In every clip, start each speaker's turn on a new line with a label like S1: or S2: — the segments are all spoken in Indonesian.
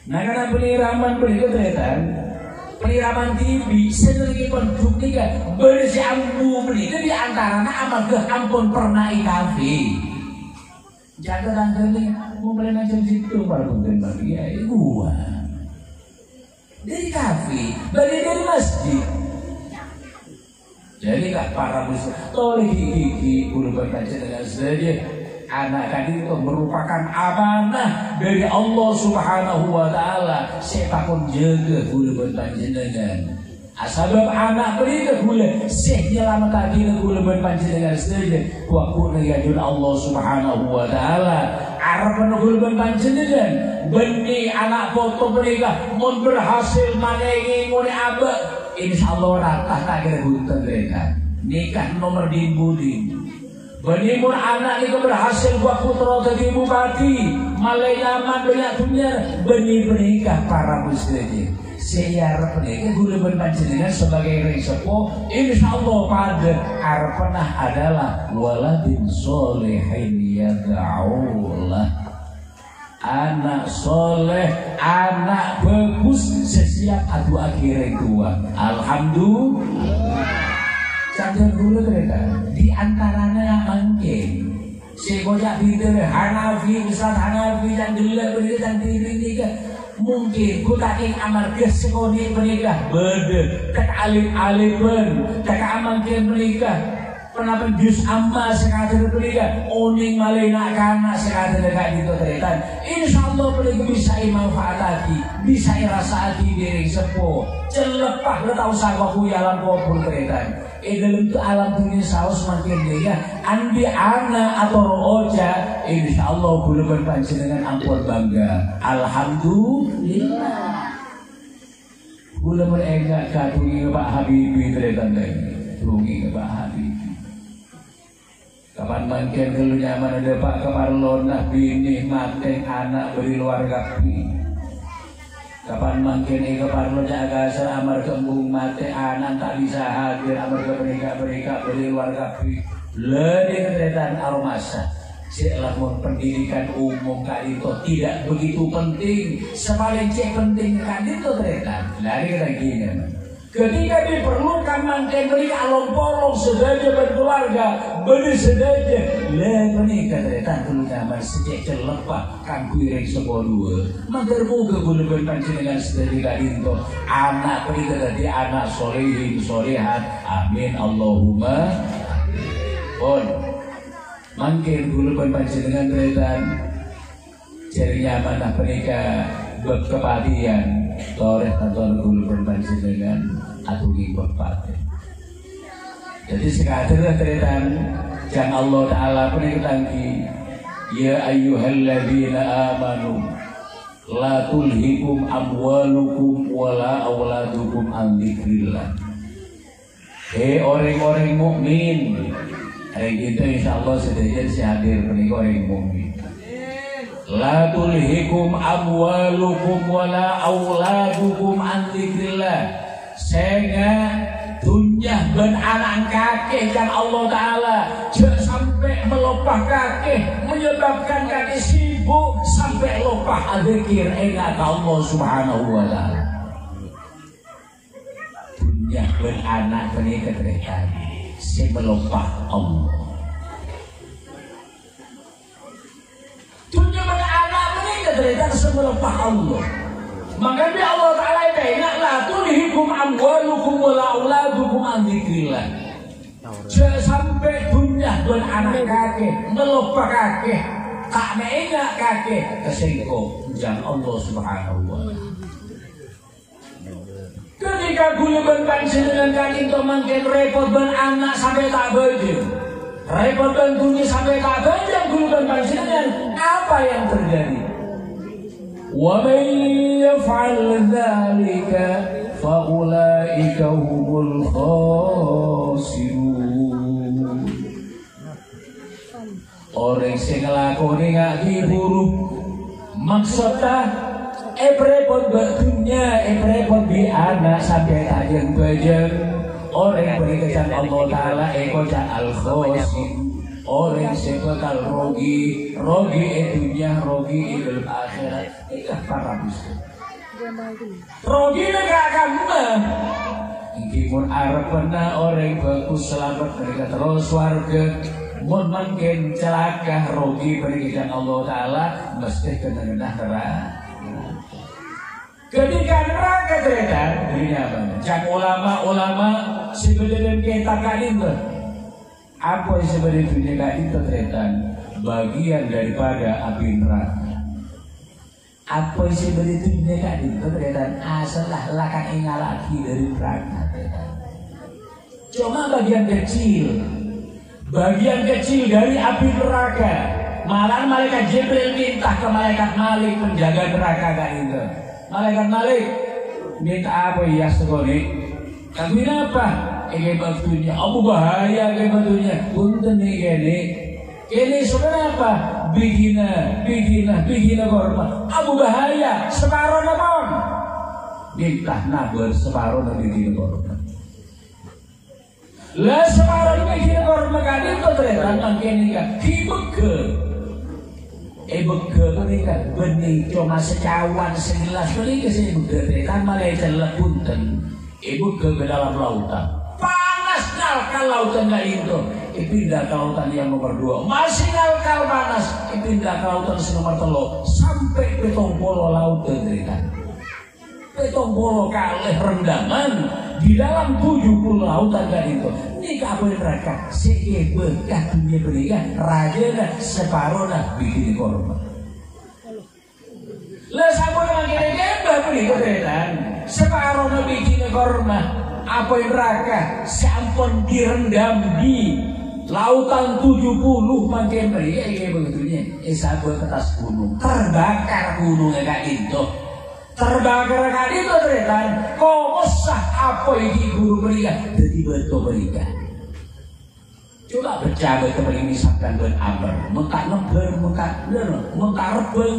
S1: Nah karena peniraman berikutnya peniraman TV sedikit penduk nih bersih ambu beli itu diantaranya amal ke ampun pernah ikafi. Jaga tanggalnya mau mulai macam situ baru mungkin bagi ya gua dari kafe bagi dari masjid. Jadi kak para muslim tolong gigi bulu berkaca dengan saja. Anak tadi itu merupakan amanah dari Allah Subhanahu wa Ta'ala. Saya pun jaga gula berpanjenengan. Asabab anak beri gula, saya nyelamat tadi gula berpanjenengan saja. Waktu ngajun Allah Subhanahu wa Ta'ala. Arapan gula berpanjenengan. Benih anak foto mereka mau berhasil manengi mau abah. Insya Allah rata tak kira hutan mereka. Nikah nomor dimbudin. Benimur anak itu berhasil buat putra jadi bupati Malai nyaman banyak dunia benih menikah para muslimin. Saya harap ini gula berpanjenengan sebagai resepo insya Allah pada harapanah adalah waladin solehin yada'ullah. Anak soleh, anak bagus sesiap adu akhir tua. Alhamdulillah. Sadar dulu mereka di antaranya mungkin si kocak pinter Hanafi, Ustaz Hanafi dan jelek berdiri dan diri tiga mungkin ku taking amar kesekoni menikah berde kata alim-alimen kata amankin menikah kenapa jus amma sekadar menikah oning malena kana sekadar dekat itu teritan insyaallah menikah bisa manfaatati bisa rasati diri sepo celepah lo tau sahabatku yalan kopul teritan dalam itu alam dunia saus makin dia andi ana atau roja insya Allah boleh berpanjenengan ampun bangga alhamdulillah boleh mereka katungi Pak Habibie ternyata tungi Pak Habibie kapan makin kalau nyaman ada Pak Kemarlonah bini mateng anak beri luar kapi kapan makin ini keparlo jaga seramar kembung mati anak tak bisa hadir amar ke mereka beri luar kapi lebih keretan aromasa silamun pendidikan umum kali itu tidak begitu penting semakin cek penting kali itu keretan lari lagi ketika diperlukan makin beri along-polong sedaja berkeluarga beri sedaja le menikah keretan dulu nyaman sejak celepah kan kuiring sebuah dua magar moga boleh berpanjenengan sedari kali itu anak beri tadi anak solehin solehat amin Allahumma pun makin boleh berpanjenengan keretan jadi nyaman lah menikah berkepadian toreh atau boleh berpanjenengan atau berpati jadi sekadar keretan jangan Allah Ta'ala penikatangki ya ayyuhalladzina amanu la tulhikum amwalukum wala auladukum an dzikrillah. Hei orang-orang mukmin hari kita insyaallah sedaya hadir menika orang mukmin la tulhikum amwalukum wala auladukum an dzikrillah sehingga dunia dan anak kakek kan Allah Ta'ala jangan sampai melopah kakek menyebabkan kakek sibuk sampai lopah adzikir ingat Allah Subhanahu wa Ta'ala dunia dan anak menikah terkait si melopah Allah dunia dan anak menikah terkait si melopah Allah makanya Allah Ta'ala ingatlah tulhikum amwalukum wala auladukum an dzikrillah jangan sampai dunia dan anak kakek melupa kakek tak mengingat kakek kesengko jangan Allah Subhanahu wa Ta'ala ketika gula berpanjenengan kali itu makin repot dan anak sampai tak baju repot dan dunia sampai tak baju gula berpanjenengan apa yang terjadi وَمَنْ يَفْعَلْ ذَلِكَ فَأُولَئِكَ هُمُ الْخَاسِرُونَ orang sing nglakoni ngaki buruk maksudnya repot batunya repot di anak sampai tajeng bajeng orang berkejan Allah Ta'ala kocak al-khasir orang sebekal rogi dunia rogi dalam akhirat ikat para muslim Rogi gak akan Imun arep pernah orang bagus selamat mereka terus warga mun mungkin celaka rogi berikan Allah Ta'ala mesti kena neraka. Ketika neraka ternyata dirinya apa? Cak ulama-ulama sebelum kita kalin apa yang sebenarnya dunia kalin ternyata bagian daripada api neraka. Apa yang sebenarnya dunia kalin ternyata asalah lakan ingat lagi dari neraka. Cuma bagian kecil dari api neraka. Malah malaikat Jibril minta ke malaikat Malik menjaga neraka kan itu. Malaikat Malik minta apa ya sekali? Kami apa? Ini batunya, Abu bahaya ini batunya. Punten ini sebenarnya apa? Bihina korban. Abu bahaya separuh namun. Minta nabar separuh nabi bihina korban. Lah separuh ini kita korban kali itu ternyata makin nikah hibeke mereka benih cuma secawan segelas mereka sih beke ternyata malaikat punten beke ke dalam lautan panas nalkal lautan kali itu pindah ke lautan yang nomor 2 masih nalkal panas pindah ke lautan nomor 3 sampai petong polo lautan ternyata petong polo kalih rendangan di dalam 70 lautan kan itu. Ini apa mereka? Sebelah dunia berikan raja separuh bikin korban. Lah sampun mangkene beli keretan separuh bikin korban. Apa neraka sampun direndam di lautan 70 mangkene beri begitunya. Sampun ke atas gunung terbakar gunungnya kan itu. Terbakar kali itu ternyata kok usah apa ini guru berikan jadi betul berikan coba bercabai kembali misalkan beramber mentak nember mentak rebel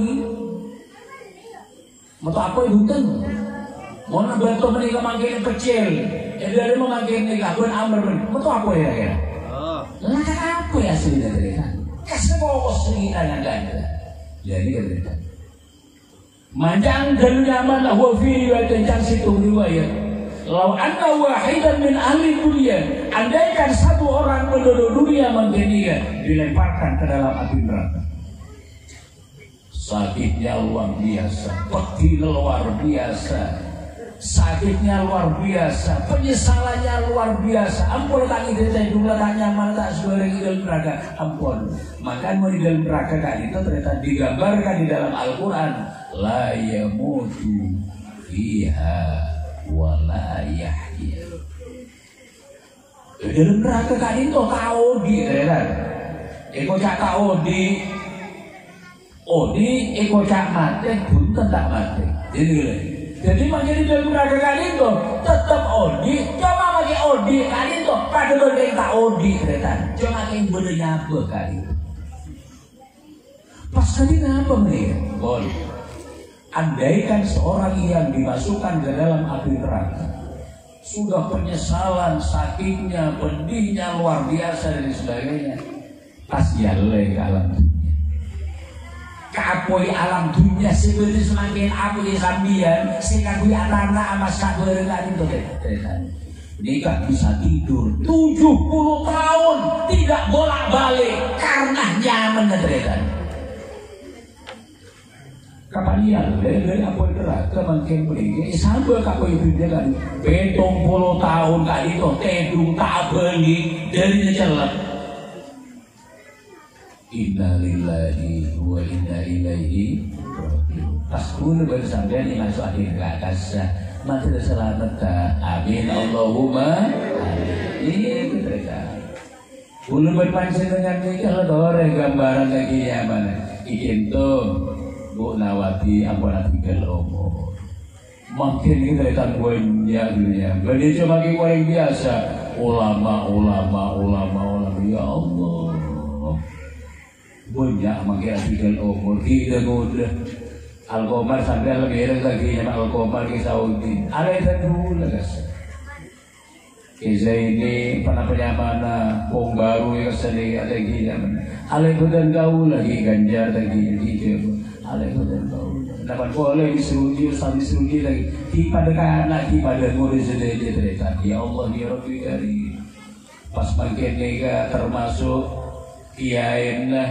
S1: mentak apa itu kan mau betul mereka makin kecil dari memakai mereka beramber mentak apa ya kira lah apa ya aslinya ternyata kasih bawa cerita yang ganda jadi kan ternyata Manjang dan nyaman wa fi riwayat situ riwayat. Lau anna wahidan min ahli dunia, andaikan satu orang penduduk dunia menjadikan dilemparkan ke dalam api neraka. Sakitnya luar biasa, pedih luar biasa, sakitnya luar biasa, penyesalannya luar biasa. Ampun tak ide saya jumlah tak nyaman tak sebarang di dalam neraka. Ampun. Maka mau di dalam neraka kan itu ternyata digambarkan di dalam Al-Quran. La yamutu fiha wa la yahya. Di dalam neraka kan itu tahu di ternyata. Eko cak tahu di Odi eko cak mati pun tak mati. Jadi makin di dalam neraka kali itu tetap Odi, coba pakai Odi kali itu pada yang tak Odi ternyata, coba pakai benernya apa kali itu. Pas kali apa nih? Andaikan seorang yang dimasukkan ke dalam api neraka sudah penyesalan, sakitnya, pedihnya luar biasa dan sebagainya, pas jalan ke alam dunia. Kapoi alam dunia sebenarnya semakin apa di sambian, sekali anak-anak amat sabaran itu ternyata. Dia bisa tidur 70 tahun tidak bolak-balik karena nyaman ternyata. Kapalian dari apa itu neraka makin beri sambil kapal itu dia kan 70 tahun kali itu tedung tak beli dari celak. Inna lillahi wa inna ilaihi raji'un. Pas kuno bersambian ini masuk akhir kakasa mati selamat tak amin Allahumma amin. Ini mereka kuno berpancing dengan nikah orang gambaran lagi ya mana ikin tuh Bu Nawati ampun tinggal omong makin kita lihat banyak dunia beli cuma orang biasa ulama ya Allah banyak makin tinggal omong kita muda Al-Qomar sampai lebih lagi nama Al-Qomar ke Saudi ada itu dulu guys kisah ini pernah penyamana wong baru yang sedih lagi zaman ada itu dan kau lagi ganjar lagi gitu Dapat boleh disuruh lagi pada anak pada murid sudah cerita. Ya Allah ya Rabbi kari. Pas makin nega termasuk kiaina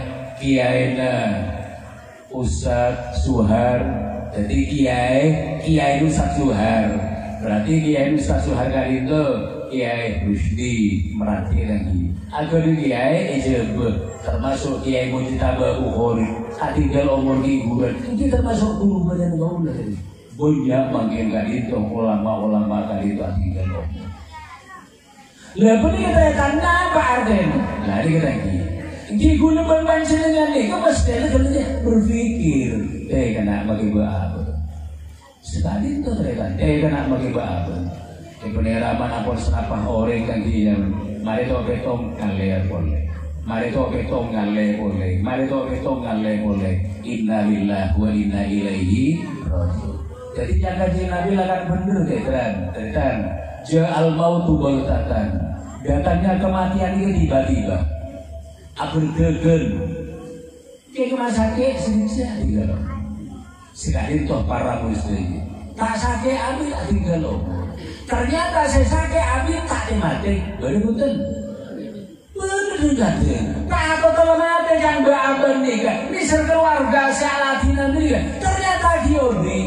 S1: Ustaz Suhar. Jadi kiai Ustaz Suhar. Berarti kiai Ustaz Suhar kali itu Kiai Rusdi merhati lagi. Agar kiai ejebe termasuk Kiai Mujtaba Bukhari. Tinggal umur hiburan. Ini termasuk guru badan gaul tadi. Banyak makin kali itu ulama kali itu tinggal umur. Lalu ni kita tanda apa artinya? Lari kita lagi. Ini guna berpanjangan ni. Kau mesti ada kerja berfikir. Kena bagi apa? Sekali itu terlihat. Kena bagi apa? Penerapan apa serapah orang kan dia. Mari tu betong ngalir boleh. Mari tu betong ngalir boleh. Mari tu betong ngalir boleh. Inna lillahi wa inna ilaihi raji'un. Jadi jaga Nabi akan benar terang. Ja'al mautu baghtatan. Datangnya kematian itu tiba-tiba. Aberdegen. Ke rumah sakit sedikit tinggal. Sekali toh para muslim. Tak sakit ambil tinggal. Ternyata saya sakit ambil tak mati. Betul. Betul. Tak apa kalau mati yang berabad ni kan. Ini keluarga Syalatina ni kan. Ternyata dia ni.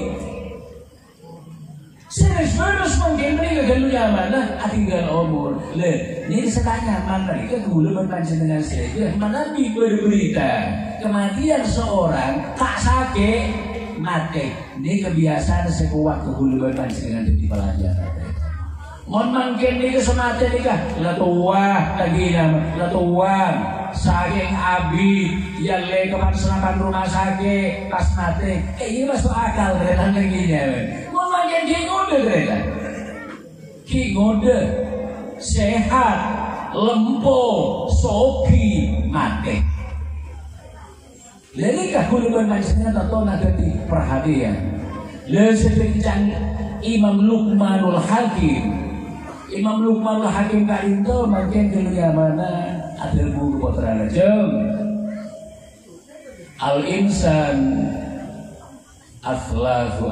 S1: Serius mungkin mereka galunya mana tinggal umur. Ini sekanya mana mereka dulu berpancing dengan saya. Mana berberita kematian seorang tak sakit mati. Ini kebiasaan sekuat dulu berpancing dengan di pelajaran. Mohon mungkin ini semata ni kan. Latuah lagi nama. Latuah saking abi yang lekepan selapan rumah sakit pas mati. Ini masuk akal dengan lagi-nya. Yang kingode mereka, kingode sehat, lempo, soki, mati. Lalu kahuluan manusia atau nagati perhatian. Lalu seperti Imam Luqmanul Hakim. Imam Luqmanul Hakim kali itu makin dunia mana ada buku putra najam. Al-insan akhlafu.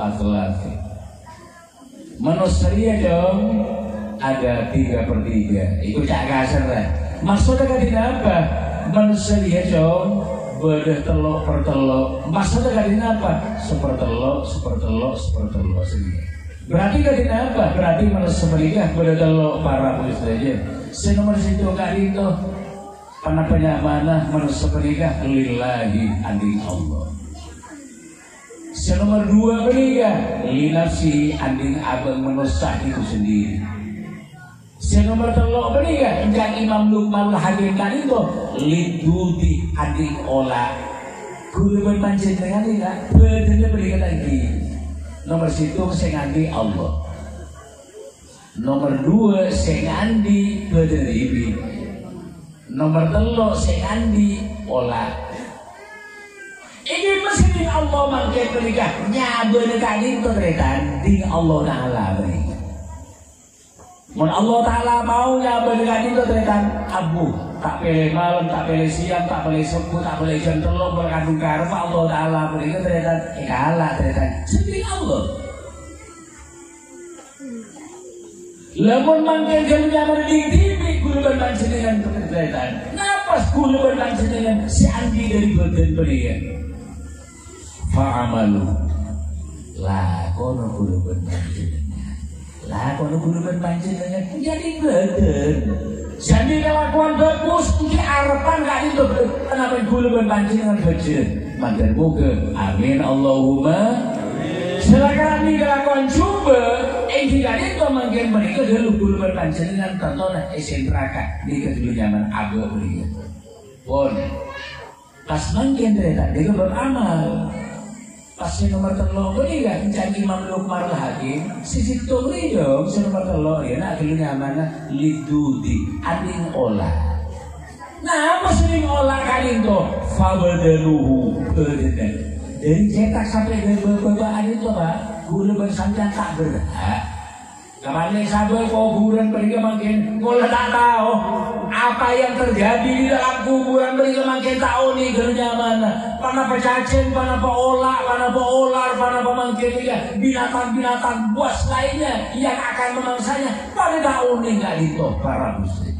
S1: Manusia dong ada 3/3. Itu cak kasar lah. Maksudnya kan apa? Manusia dong bedah telok per telok. Maksudnya kan apa? Sepertelok sendiri. Berarti kan apa? Berarti manusia menikah bedah telok para polis saja. Senomor situ kali itu panah mana manusia menikah lillahi anding Allah. Nomor 2 menikah linafsi anding abang menusah itu sendiri. Nomor 3 menikah yang Imam Luqmanul Hakim tadi itu lidudi anding olah. Guru berpancing dengan ini lah. Betul menikah lagi. Nomor situ saya ngandi Allah. Nomor 2 saya ngandi berdiri. Nomor 3 saya ngandi olah. Ini mesti Allah mangke menikah nyabeun kali itu teretan di Allah Taala beri. Mun Allah Taala mau nyabeun kali itu teretan abu tak pilih malam, tak pilih siang, tak pilih subuh, tak pilih jam 3 berkandung karma Allah Taala beri teretan kalah teretan sendiri Allah. Lamun mangke jalunya berdiri guru berpanjenengan teretan. Napas guru berpanjenengan si andi dari badan beri. Fa'amalu kono guru berpanjenengan jadi badan jadi kelakuan bagus ini harapan gak itu kenapa guru berpanjenengan badan mantan muka amin Allahumma silakan ini kelakuan coba jika itu mungkin mereka dulu guru berpanjenengan tontonan neraka ini kedua zaman agak beri pun pas mungkin ternyata dia beramal. Pasti nomor 3 beri kan jadi Imam Luqmanul Hakim sisi itu beri dong nomor 3 ya nak dulunya mana lidudi anding olah. Nah apa sering olah kali itu fabadaluhu berbeda dari cetak sampai ke bawaan itu pak guru bersanjang tak berhak Kemarin sabar kuburan mereka makin kalau tak tahu apa yang terjadi di dalam kuburan mereka makin tahu nih kerja mana. Pana pecacen, pana peolak, pana peolar, pana pemangkin binatang-binatang buas lainnya yang akan memangsanya. Pada tahu nih nggak ditoh para muslim.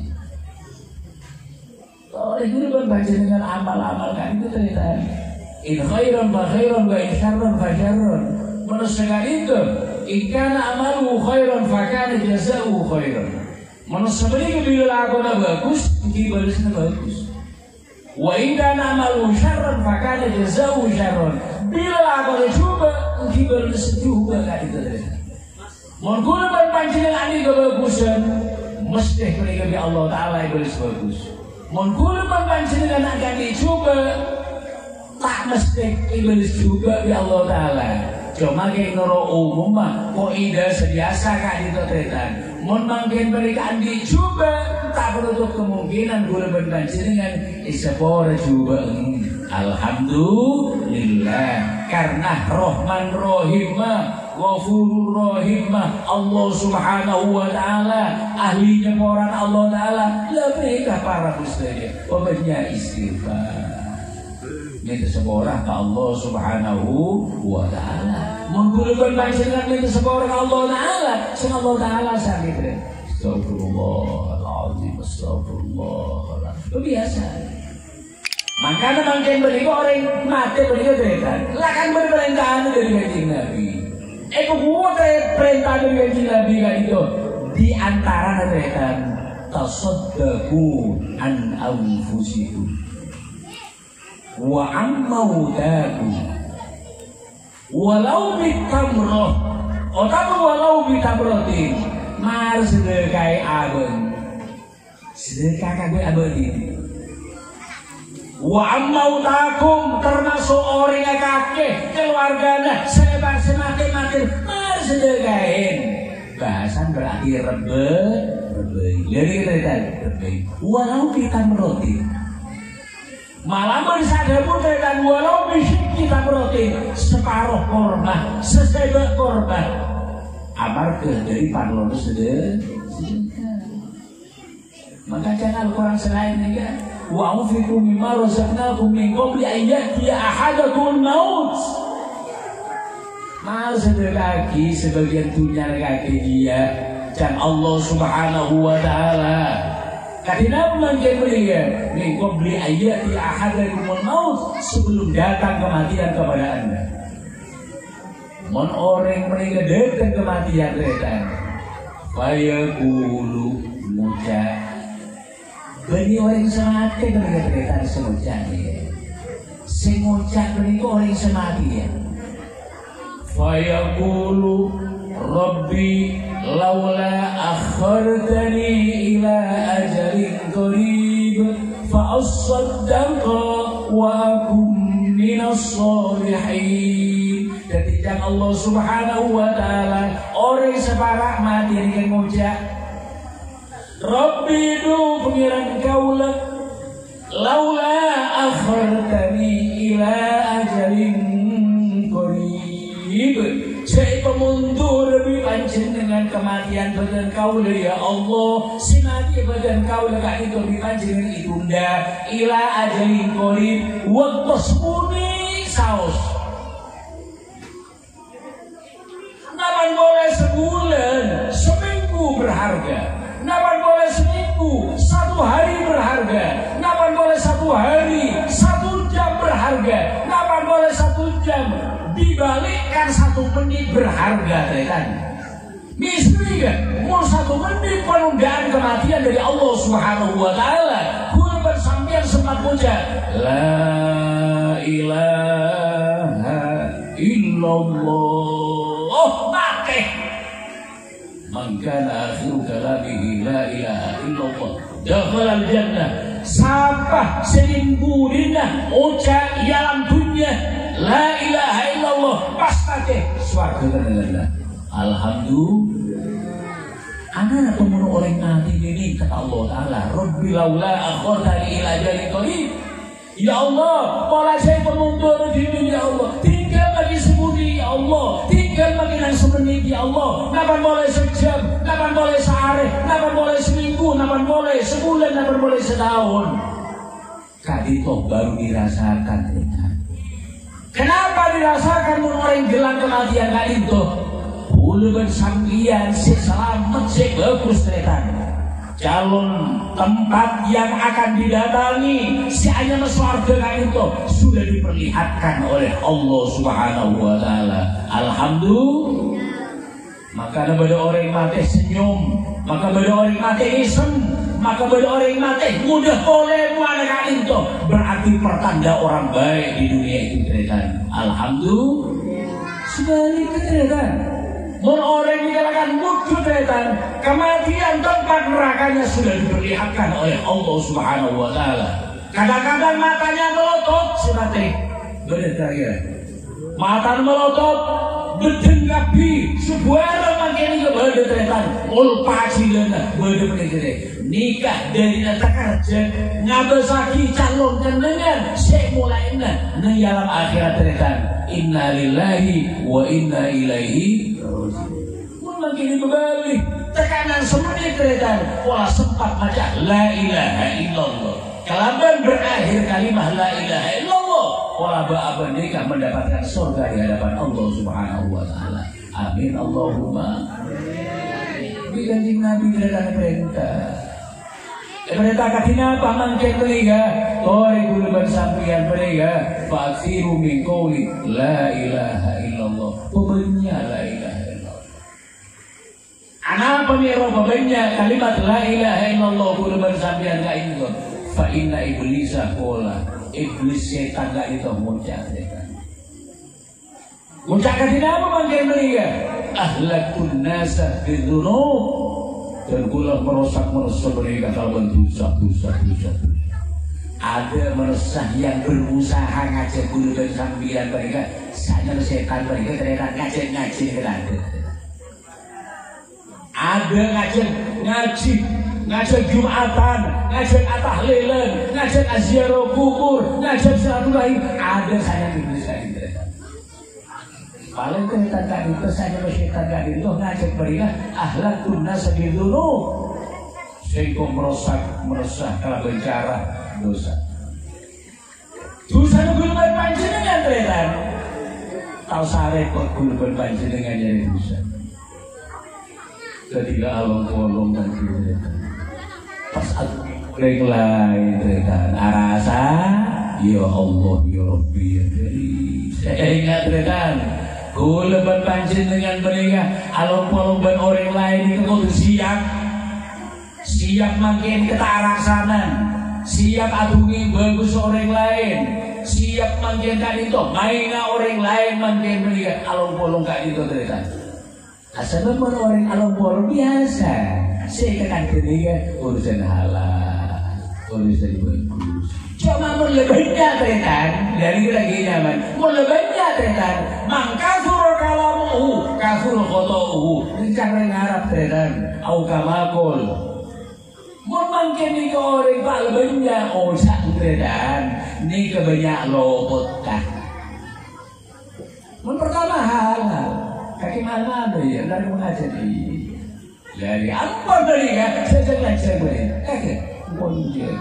S1: Oleh itu berbaca dengan amal-amal kan itu ternyata. In khairan fa khairan wa in syarran fa syarran. Menurut itu ikana amalu khairan fakana jazaa'u khairan. Manusia ini bila lakukan bagus, mungkin balasnya bagus. Wa ikana amalu syarran fakana jazaa'u syarran. Bila lakukan juga, mungkin balasnya juga kan itu. Mungkin berpancing ani kebagusan, mesti mereka bi Allah Taala balas bagus. Mungkin berpancing dengan agama juga, tak mesti balas juga bi Allah Taala. Cuma kayak noro umum mah, kok ida sediasa kak itu tretan. Mun mangkin mereka andi juga tak menutup kemungkinan gula berbanjir dengan isapora juga. Alhamdulillah karena Rahman Rahimah, Ghafurur Rahimah Allah Subhanahu Wa Taala ahlinya orang Allah Taala. Lah mereka para muslim, obatnya istighfar. Minta seorang ke Allah Subhanahu Wa Taala. Menggulukan panjenengan minta seorang Allah Taala. Sing Allah Taala sakit. Astagfirullahaladzim, astagfirullahaladzim. Biasa. Makanya makin beriku orang mati beriku cerita. Lakan berperintahan dari kanjeng Nabi. Kuat perintah dari kanjeng Nabi kan itu. Di antara cerita tasaddaqu an anfusikum wa ammautakum walau bitamroh atau walau bitamrotin mar sedekah abeng sedekah kagak abadi wa ammautakum termasuk orang kakek keluarganya sebab semakin mar sedekahin bahasan berarti rebe jadi kita rebe walau bitamrotin malah bersadamu dan walau bisik kita berarti separuh korban, sesebek korban. Amar ke dari parlon sedekah. Maka jangan Al-Quran selain ini kan. Wa anfiqu mimma razaqnakum min qabli an ya'tiya ahadakumul maut. Mal sedekah lagi sebagian dunia kaki dia dan Allah Subhanahu Wa Taala. Karena mungkin mereka mengkau beli ayat di ahadakumul maut sebelum datang kematian kepada anda. Mon orang mereka datang kematian datang. Fayaqulu muja. Bani orang semati mereka datang semuja ni. Semuja mereka orang semati ya. Fayaqulu Rabbi laula akhartani ila ajalin qarib fa asaddaqa wa akum minas sholihin. Ketika Allah Subhanahu Wa Taala orang separah mati dengan ngucap Rabbi du pengiran kaulah laula akhartani ila ajalin qarib saya pemundur lebih pancen dengan kematian badan kau ya Allah si mati badan kau lekak itu lebih pancen dengan itunda ila ajalin qarib waktu sepuni saus napan boleh sebulan seminggu berharga napan boleh seminggu 1 hari berharga napan boleh 1 hari 1 jam berharga napan boleh 1 jam dibalikkan 1 menit berharga kan misalnya mau 1 menit penundaan kematian dari Allah Subhanahu Wa Taala guru bersambian sempat puja la ilaha illallah pakai mangkana akhiru kalamihi la ilaha illallah dakhalal jannah siapa seminggu dina ucap dalam dunia la ilaha illallah pasti swarga dengan alhamdulillah. Anak pemunuh orang mati ini kata Allah Taala Rabbi laula akhartani ila ajalin qarib. Ya Allah kalau saya pemundur di dunia ya Allah tinggal bagi semudi ya Allah tinggal bagi yang semenit ya Allah. Napan boleh sejam, napan boleh sehari, napan boleh seminggu, napan boleh sebulan, napan boleh setahun. Kadito baru dirasakan. Kenapa dirasakan orang gelang kematian kadito? Ulu bersambian si selamat si bagus tretan. Calon tempat yang akan didatangi si hanya swarga kadito sudah diperlihatkan oleh Allah Subhanahu wa taala. Alhamdulillah. Maka ada orang mati senyum, maka ada orang mati isem, maka ada orang mati mudah boleh muana kadito. Berarti pertanda orang baik di dunia itu tretan. Alhamdulillah. Sebaliknya tretan. Mun orang dikatakan mudah tretan, kematian tempat nerakanya sudah diperlihatkan oleh Allah Subhanahu wa taala. Kadang-kadang matanya melotot sebate. Bener kaya. Mata melotot bedenggapi sebuah makin ke bade tretan. Ul pacileuna bade penegere. Nikah dari nata kerja ngabesaki calon kenengan sek mulaina nang alam akhirat tretan. Inna lillahi wa inna ilaihi raji'un. Makin berbalik tekanan semuanya tretan. Pola sempat baca la ilaha illallah. Kalaban berakhir kalimah la ilaha illallah. Pola ba'aban nikah mendapatkan surga di hadapan Allah Subhanahu wa taala. Amin Allahumma. Di kanjeng Nabi tretan perintah. Perintah katina pamangkin mereka, tori gulu bersampian mereka, faksiru min qawli la ilaha illallah. Pemenya la ilaha illallah. Anak pemiro pemenya kalimat la ilaha illallah gulu bersampian ka itu. Fa inna iblisa kola, iblis setan ka itu muncak setan. Muncak katina pamangkin mereka, ahlakun nasa bidunub. Dan gula merusak mereka kalau dosa. Ada meresah yang berusaha ngajak gula dan sambilan mereka. Saya setan mereka ternyata ngajak ada. Ada ngajak Jumatan, ngajak atahlilan, ngajak aziarah kubur, ngajak silaturahim. Ada saya di desa ini. Paling kita tak itu saja masyarakat tak itu ngajak mereka ahlakun nasa bidunub sehingga meresah kalau bicara dosa gulban panjenengan tretan tahu sare kok gulban panjenengan jadi dosa ketika along-along dan tretan pas aku lain tretan arasa ya Allah ya Rabbi ya Dari saya ingat tretan gula berpanjenengan mereka along-along orang lain itu kudu siap makin ketaraksanan, siap adungi bagus orang lain, siap makin kan itu mainnya orang lain makin mereka along-along kan itu ternyata asal orang along-along biasa saya kan mereka urusan halal, urusan bagus. Cuma lebihnya tretan dari lagi nyaman, lebihnya tretan. Mangka suruh kalamu, kafur khotohu. Ini cara ngarap tretan. Au kamakul. Mungkin ni orang pak lebihnya osak tretan. Ni kebanyak lopot kan. Pertama halal. Kaki mana ya dari mengajar ini. Dari apa dari kan? Saya ngajar boleh. Boleh.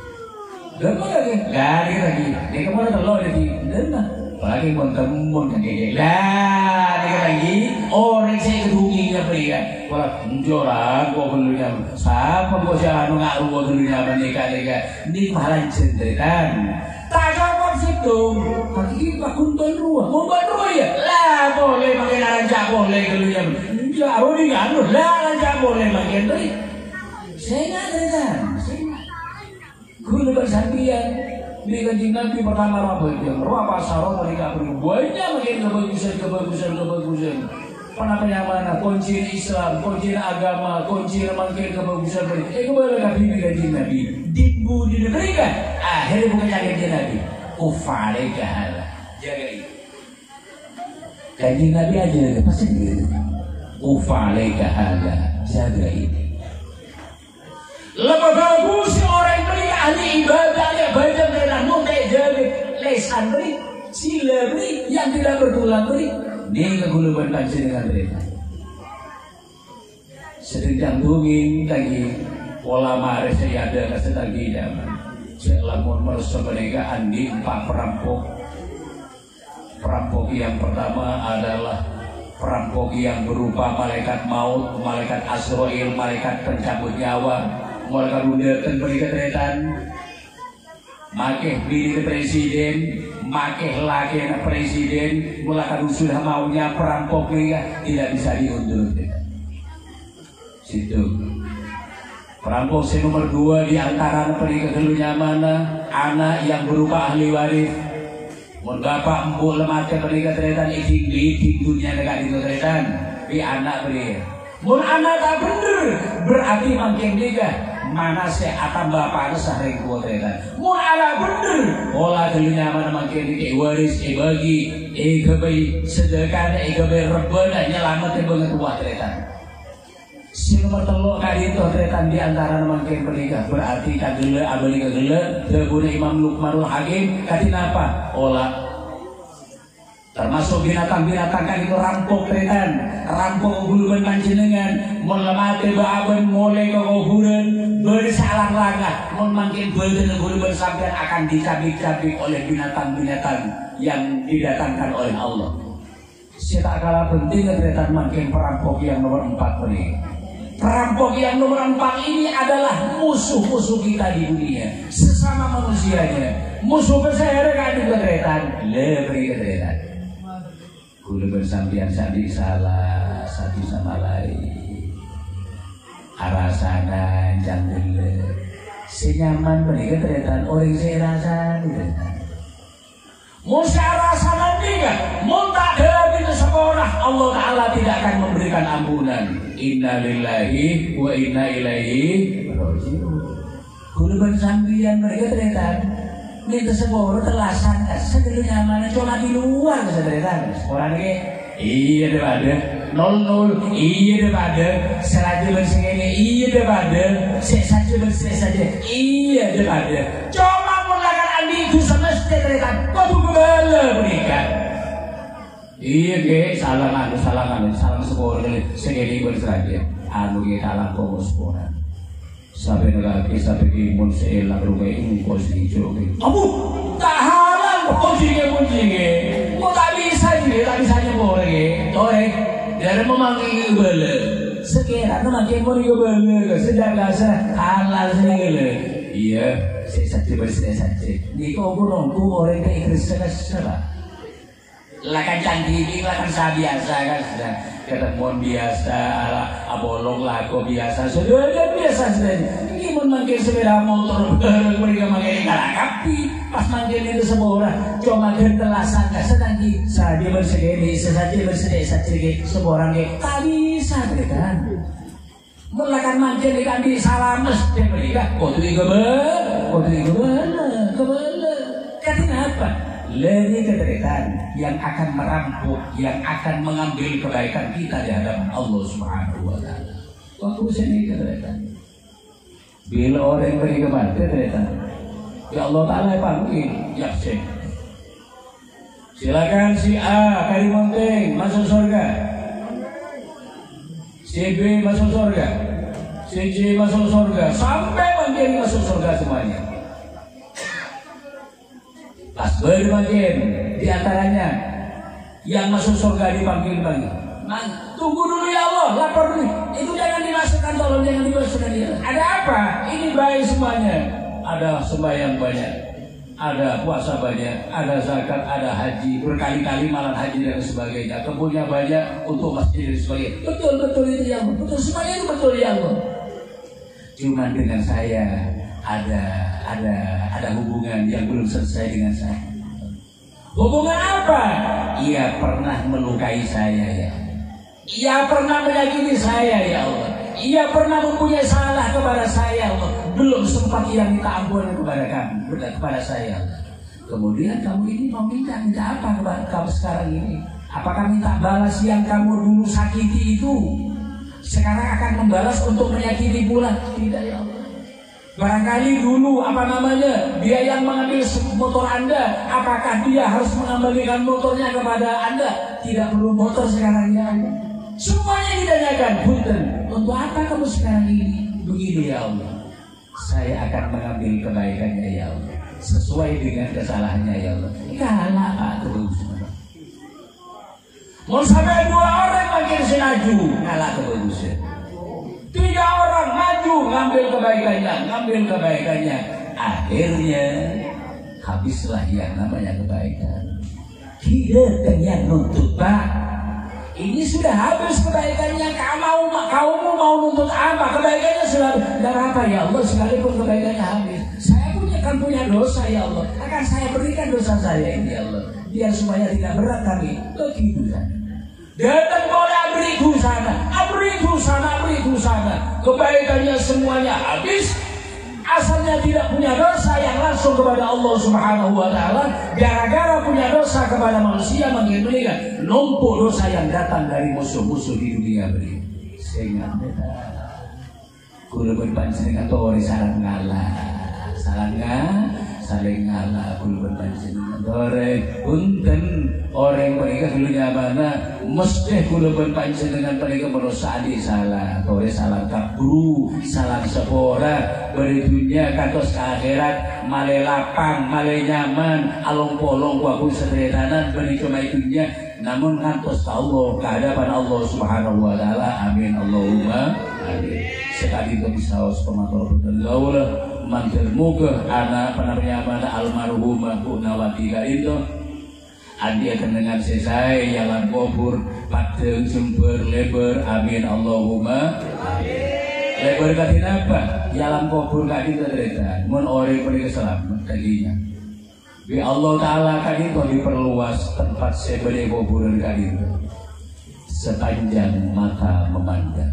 S1: Lagi, dia kemana telur jadi, mana? Lagi pun temun kan dia, lagi orang saya kedungi apa dia? Kalau menjual, kau belinya, siapa kau siapa nggak ruang belinya menikah ni malah cenderitan. Tak jawab situ, lagi pakunton ruang, mau bantu ya? Lah boleh makin lancar boleh belinya, jauh di kan? Lah lancar boleh makin dari, saya nggak ceritan. Gula bersambian di kanjeng Nabi pertama rapat yang rupa sarong mereka banyak makin kebagusan. Penapa mana kunci Islam, kunci agama, kunci makin kebagusan mereka. Kembali Nabi di kanjeng Nabi dibu di mereka. Akhirnya bukan kanjeng Nabi. Ufale kahala jaga itu. Kanjeng Nabi aja pasti gitu. Ufale kahala jaga itu. Lebih bagus orang beri ahli ibadah yang banyak dengan mudah jadi lesan beri, sila beri yang tidak bertulang beri. Dia keguluban panjenengan mereka. sedang dunging lagi pola mare saya ada sedang zaman selamun merasa mereka andi empat perampok yang pertama adalah perampok yang berupa malaikat maut, malaikat Asroil, malaikat pencabut nyawa, malaikat mudakan berikatan makeh bini presiden, makeh laki presiden, mulai sudah maunya perampok mereka tidak bisa diundur. Situ perampok nomor 2 di antara mereka dulunya mana anak yang berupa ahli waris. Mun bapak empu lemat ke mereka teretan iting dunia dekat itu teretan di anak mereka. Mun anak tak bener berarti makin dia mana se atam bapak sehari kuat teretan. Mun anak bener olah dulunya mana makin dia waris bagi kebai sedekah kebai rebana nyelamatin banget kuat teretan. Si nomor 3 kali itu teretan di antara makin menikah berarti kagele abali kagele debuna Imam Luqmanul Hakim katina apa olah termasuk binatang-binatang kan itu rampok teretan rampok guluban panjenengan melemati baaban mulai ke kuburan bersalah langah memakin badan guluban sampai akan dicabik-cabik oleh binatang-binatang yang didatangkan oleh Allah. Si tak kalah penting teretan makin perampok yang nomor 4 ini. Perampok yang nomor 4 ini adalah musuh-musuh kita di dunia, sesama manusianya. Musuh besar kan juga teretan, lebih teretan. Kulo bersampian sadi salah satu sama lain. Arasana janggele, senyaman mereka teretan orang saya rasa teretan. Musa arasana tiga, muntak dalam itu sekolah Allah Taala tidak akan memberikan ampunan. Inna lillahi wa inna ilaihi raji'un. Kulo bersampian mereka teretan. Ini tersebut telasan segelunya mana cuma di luar kesedaran orang ini iya daripada 00 iya daripada seraja bersegini iya daripada sesaja bersesaja iya daripada cuma mulakan andi itu semesta teretan waktu kebala berikan iya ke salam sepuluh segini berseraja anu kita lakukan sepuluh sampai lagi sampai imun seelah rumah imun kosi hijau. Kamu tak halal kunci mau tak bisa boleh. Torek dari memanggil bela. Sekiranya makin mau bela sedang rasa halal segala. Iya, saya saja. Di kau nongku orang ke Inggris salah. Lakan cantik, lakan biasa kan sudah. Ketemuan biasa, abolong laku biasa, sudah ada biasa sudah. Ini pun makin sepeda motor, mereka makin kalakapi. Pas makin itu semua orang, cuma makin telasan, sedang saya bersegini, sesaji bersegini, semua orang tak bisa kan. Melakan makin ikan di salam mesti mereka, kotu kebal. Kenapa? Lebih keterikan yang akan merampok, yang akan mengambil kebaikan kita di hadapan Allah Subhanahu wa Ta'ala. Waktu sini keterikan. Bila orang beri kebaikan keterikan, ya Allah Ta'ala panggil, ya Syekh. Silakan si A Kalimantan masuk surga, si B masuk surga, si J masuk surga, sampai makin masuk surga semuanya. Pas berbagian di antaranya yang masuk surga dipanggil. Tunggu dulu ya Allah, lapor dulu. Itu jangan dimasukkan, tolong jangan dimasukkan. Ada apa? Ini baik semuanya. Ada sembahyang banyak, ada puasa banyak, ada zakat, ada haji, berkali-kali malam haji dan sebagainya. Kebunnya banyak untuk masjid dan sebagainya. Betul itu ya Allah. Betul semuanya itu betul ya Allah. Cuma dengan saya ada hubungan yang belum selesai dengan saya. Hubungan apa? Ia pernah melukai saya ya. Ia pernah menyakiti saya ya Allah. Ia pernah mempunyai salah kepada saya Allah. Belum sempat ia minta ampun kepada saya Allah. Kemudian kamu ini mau minta apa kepada kamu sekarang ini? Apakah minta balas yang kamu dulu sakiti itu sekarang akan membalas untuk menyakiti pula? Tidak ya Allah. Barangkali dulu dia yang mengambil motor Anda, apakah dia harus mengembalikan motornya kepada Anda? Tidak perlu motor sekarang ya. Semuanya ditanyakan, punten, untuk apa kamu sekarang ini? Begini ya Allah, saya akan mengambil kebaikannya ya Allah, sesuai dengan kesalahannya ya Allah. Kalah Pak terus. Mau sampai 2 orang makin senaju, kalah terus. 3 orang maju ngambil kebaikannya, akhirnya habislah yang namanya kebaikan. Tidak yang nuntut Pak. Ini sudah habis kebaikannya, kamu mau nuntut apa? Kebaikannya sudah apa ya Allah, sekalipun kebaikannya habis. Saya punya dosa ya Allah, akan saya berikan dosa saya ini ya Allah, biar supaya tidak berat kami. Begitu saja. Datang boleh beri sana. Kebaikannya semuanya habis. Asalnya tidak punya dosa yang langsung kepada Allah Subhanahu wa Ta'ala, gara-gara punya dosa kepada manusia, makin mereka numpuk dosa yang datang dari musuh-musuh di dunia ini. Sehingga kulo berpanjenengan tori saling ngalah kulo berpanjenengan tori punten orang mereka dulunya mana mesti kulo berpanjenengan mereka merosadi salah tori salah kabru salah sepora beri dunia kantos akhirat male lapang male nyaman along polong waku sederhana beri kemaitunya namun kantos Allah kehadapan Allah Subhanahu wa Ta'ala. Amin Allahumma amin. Sekali itu bisa pematur berdoa mantel muka anak penamanya almarhumah Bu Nawati itu andi akan dengan selesai jalan kubur padeng sumber lebar. Amin Allahumma amin. Lebar katin apa jalan kubur katin terderita mun orang pergi selamat tadinya bi Allah Ta'ala katin itu diperluas tempat sebeli kuburan katin sepanjang mata memandang.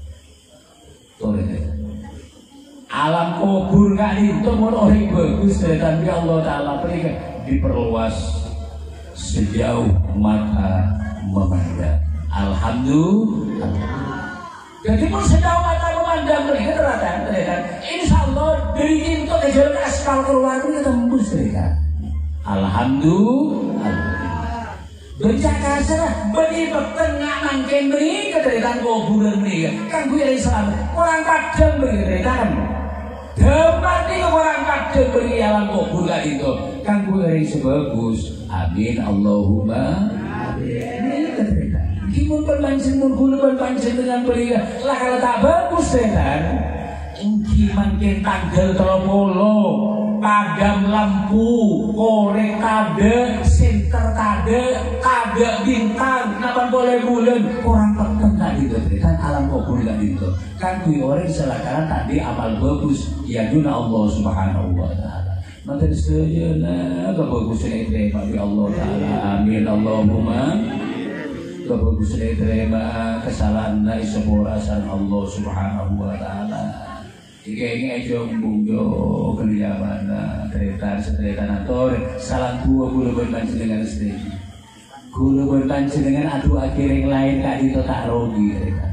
S1: Alam kubur kali itu mun orang bagus dan ya Allah Ta'ala berikan diperluas sejauh mata memandang. Alhamdulillah. Jadi pun sejauh mata memandang mereka terlihat insya Allah dari itu ke jalan aspal keluar itu tembus mereka. Alhamdulillah. Bercakap sana beri petengah mangken beri kederitaan kuburan mereka kan gue dari selamat orang padang beri kederitaan tempat ini orang padang beri alam kubur itu kan gue dari sebagus. Amin Allahumma amin. Ini kederitaan kimun berpancing mun berpancing dengan beri lah kalau tak bagus setan engki mangken tanggal 30 padam lampu, korek kade, senter kade bintang, napan boleh bulan, orang peteng tadi itu kan alam kubur tadi itu kan kui orang selakaran tadi amal bagus ya guna Allah Subhanahu wa Ta'ala. Mantan sejana kebagusan diterima di Allah Ta'ala. Amin Allahumma. Kebagusan diterima kesalahan dari sepurasan Allah Subhanahu wa Ta'ala. Jika ingin jombung kerja mana kereta ator salah dua gula berpancing dengan istri gula berpancing dengan adu aki yang lain kak itu tak rogi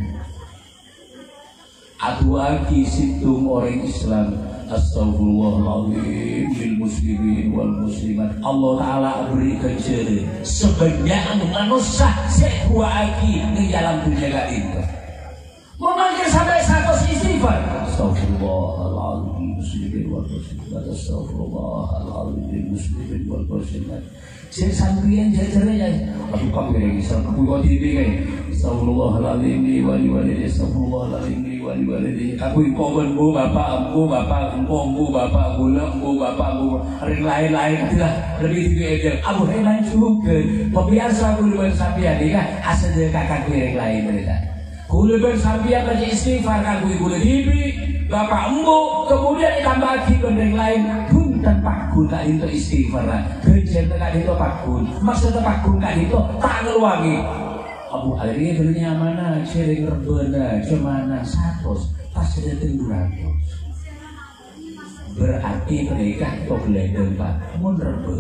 S1: adu aki situng orang Islam. Astagfirullahaladzim bil muslimin wal muslimat. Allah Ta'ala berikan jere sebanyak manusia sekua aki di dalam dunia kak itu memanggil sampai 100 istighfar. Astagfirullahaladzim muslimin wal muslimat. Astagfirullahaladzim muslimin wal muslimat. Saya sambian jajarnya aku kafir yang Islam aku kau tibi kan. Astagfirullahaladzim wali astagfirullahaladzim wali aku ikoban bu bapak empu bapak gula empu bapak bu lain tidak lebih tinggi aja aku lain juga pebiasa aku luar sambian ini kan asal dia kakak yang lain mereka gula bersambian baca istighfar kan gula tibi bapak empu kemudian ditambah lagi benda lain pun tanpa gun kak itu istighfar lah kerja kak itu pakun maksudnya pakun kak itu tak ngeluangi Abu Ali belinya mana sering rebena cemana 100 pas datang 200 berarti mereka boleh dempak mun rebe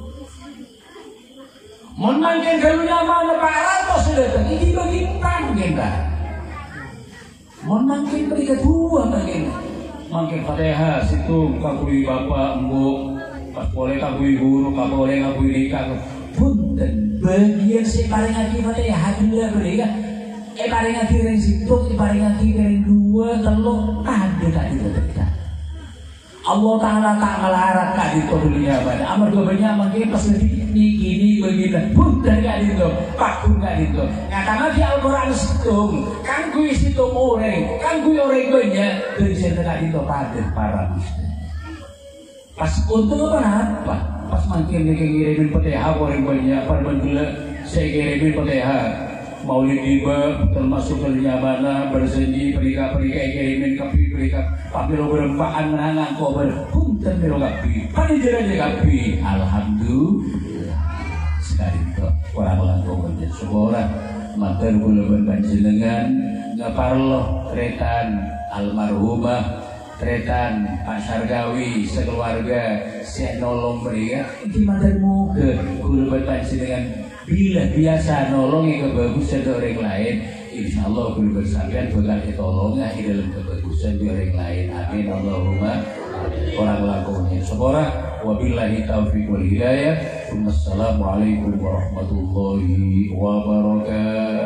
S1: mun mangken galunya mana 400 datang ini bagi panggen dah mun mangken mereka 2 mangken Fatihah situ kakui bapak embu pas boleh kakui guru boleh kakui nikah punten bagian si paling akibatnya ya hadirlah mereka paling ngaji ring situ, paling ngaji ring 2, 3, ada tak diterita. Allah Ta'ala tak melarang kak di dunia pada amar banyak mungkin pas gini begini pun dari kak itu pakun kak itu nyata di Al-Quran situng kan gue situng orang kan gue orang banyak dari sana kak itu pada para muslim pas untung apa pas makin ngirimin PTH orang banyak pada gila saya kirimin PTH Maulid tiba termasuk kenyamanan bersendi perika-perika kirimin kapi perika pamilo berempaan menangan kau berpunten milo kapi panijara dia kapi alhamdulillah sekali itu orang langkau menjadi seorang mantan bulaban panjenengan ngaparloh tretan almarhumah tretan Pak Sargawi sekeluarga saya nolong mereka itu mantan muka bulaban panjenengan bila biasa nolongi kebagusan orang lain, insya Allah boleh bersabar bakal ditolongnya di dalam kebagusan orang lain. Amin Allahumma. Orang lakunya seorang. Wabillahi taufiq wal hidayah. Wassalamualaikum warahmatullahi wabarakatuh.